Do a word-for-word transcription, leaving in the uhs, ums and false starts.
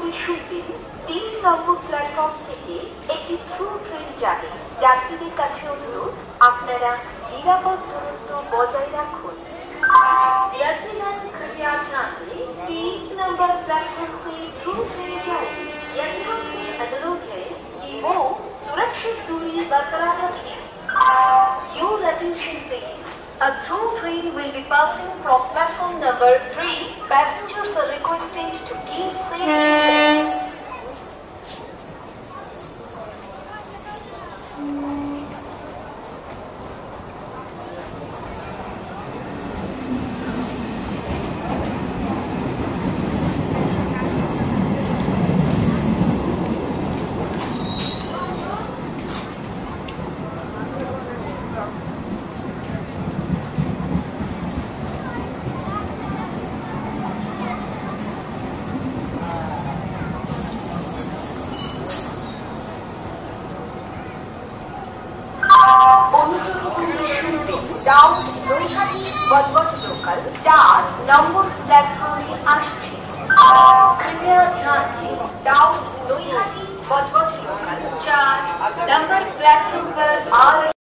করে শুনবেন তিন নম্বর প্ল্যাটফর্ম থেকে একটি থ্রু ট্রেন যাবে। যাত্রীদের কাছে অনুরোধ, আপনারা নিরাপদ দূরত্ব বজায় রাখুন। यात्रीगण कृपया ध्यान दें, तीन नंबर प्लेटफॉर्म से थ्रू ट्रेन जाएगी। यात्रियों से अनुरोध है कि वो सुरक्षित दूरी बरकरार रखें। Your attention please. A through train will be passing from platform number three. Passengers are requested to keep safe distance. Down Naihati Budge Budge local चार नंबर प्लेटफॉर्म में আসছে। कृपया ध्यान दें, डाउन नৈহাটি बजबज लोकल चार नंबर प्लेटफॉर्म पर आ